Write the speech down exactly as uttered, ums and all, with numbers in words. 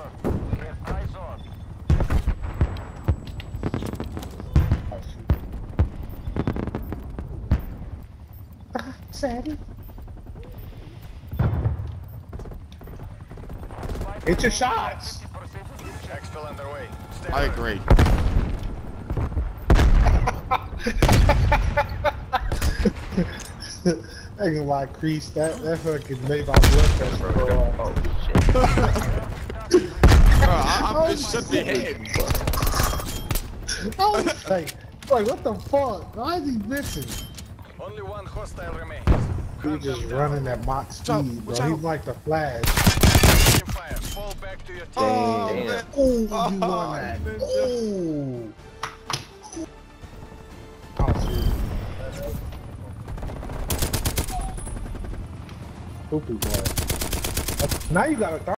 Eyes on. Oh shoot. Sadie. Hit your shots. Exfil underway. Stay I alert. agree. I ain't gonna lie, Crease, that, that fucking made my blood pressure go up. Oh shit. Bro, I, I'm Oh, just shook the head. I was like, like, what the fuck? Why is he missing? Only one hostile remains. He's Hunt just them down. running at Mach out, speed, bro. watch out. He's like the Flash. Taking fire. Fall back to your team. Oh, Damn. man. Oh, you Oh, won that. man. Oh. Oh, shoot. Poopy boy. Now you got a